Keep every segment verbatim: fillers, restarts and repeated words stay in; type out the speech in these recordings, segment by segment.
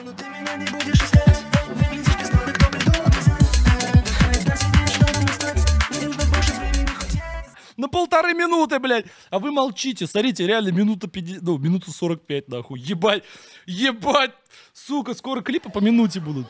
На полторы минуты, блядь. А вы молчите. Смотрите, реально минута пятьдесят, ну, минута сорок пять, нахуй. Ебать. Ебать. Сука, скоро клипы по минуте будут.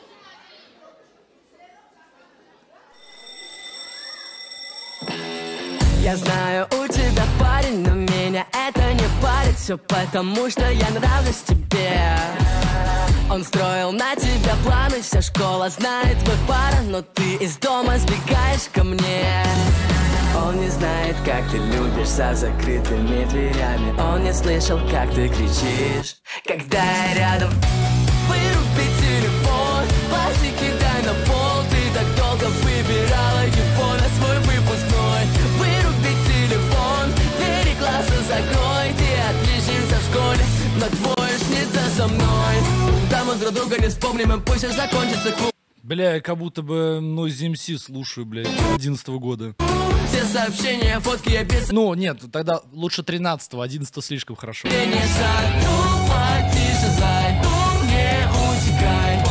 Я знаю, у тебя парень, но меня это не парит. Все потому, что я нравлюсь тебе. Он строил на тебя планы, вся школа знает, вы пара, но ты из дома сбегаешь ко мне. Он не знает, как ты любишь за закрытыми дверями. Он не слышал, как ты кричишь, когда я рядом. Выруби телефон, платье кидай на пол. Ты так долго выбирала его на свой выпускной. Выруби телефон, двери класса закрой. Ты отличница в школе, но двоечница со мной. Да мы друг друга не вспомним, и пусть уж закончится клуб. Бля, я как будто бы Noise эм си слушаю, блядь, одиннадцатого года. Все сообщения, фотки я без... Ну, нет, тогда лучше тринадцатого, одиннадцатого слишком хорошо. Я не шагну, потише, зайду, не утекай.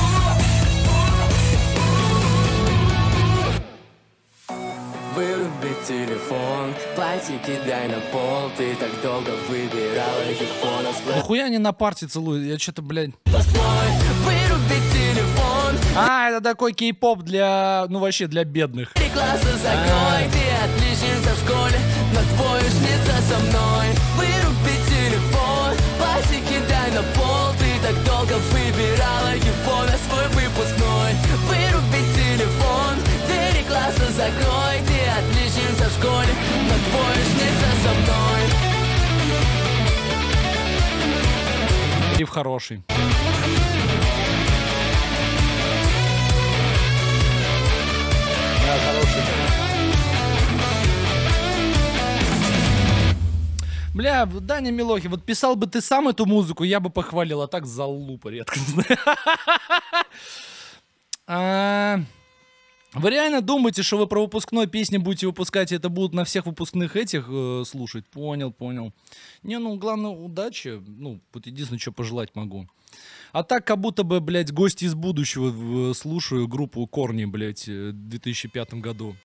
Выруби телефон, платье кидай на пол. Ты так долго выбирала его на свой. Нахуя они на парте целуют? Я что-то, блядь... Выруби телефон. А, это такой кей-поп для... Ну, вообще, для бедных. Три класса закрой, ты отличница в школе, но двоечница со мной. Выруби телефон, платье кидай на пол. Ты так долго выбирала его на свой выпускной. Выруби телефон, двери класса закрой. Ты отличница в школе, но двоечница со мной. Риф хороший. Да, хороший. Бля, Даня Милохин, вот писал бы ты сам эту музыку, я бы похвалил, а так залупа редко. а, Вы реально думаете, что вы про выпускной песни будете выпускать, и это будут на всех выпускных этих э, слушать? Понял, понял. Не, ну, главное, удачи. Ну, вот единственное, что пожелать могу. А так, как будто бы, блядь, гости из будущего слушаю группу Корни, блядь, в две тысячи пятом году.